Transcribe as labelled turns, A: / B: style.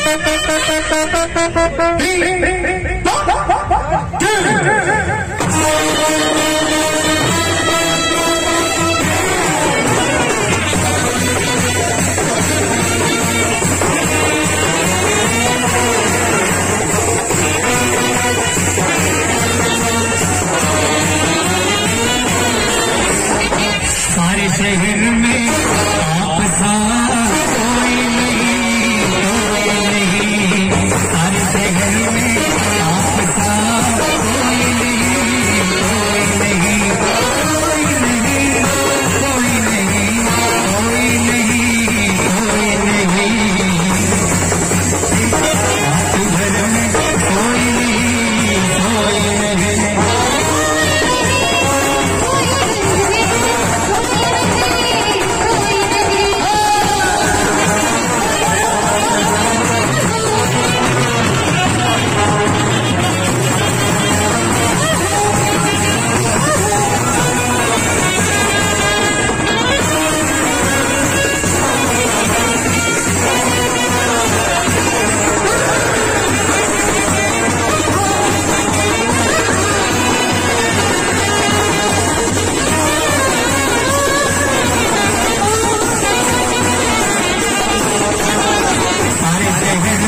A: शहर में आप सा कोई नहीं, सारे शहर में आप सा कोई नहीं, कोई नहीं, कोई नहीं, कोई नहीं, कोई नहीं, आप घर में कोई नहीं, कोई नहीं। सारे शहर